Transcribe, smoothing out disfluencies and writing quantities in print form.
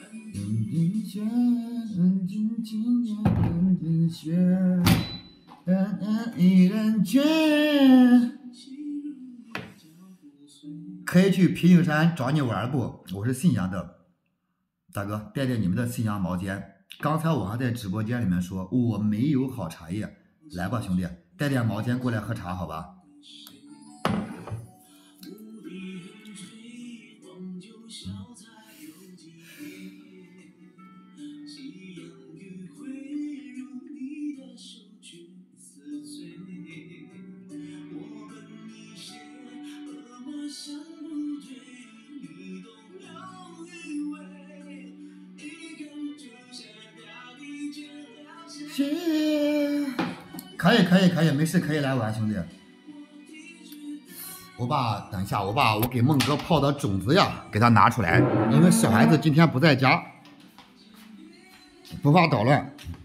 可以去平顶山找你玩不？我是信阳的大哥，带你们的信阳毛尖。刚才我还在直播间里面说我没有好茶叶，来吧兄弟，带点毛尖过来喝茶好吧？可以，没事，可以来玩，兄弟。等一下，我给孟哥泡的种子呀，给他拿出来，因为小孩子今天不在家，不怕捣乱。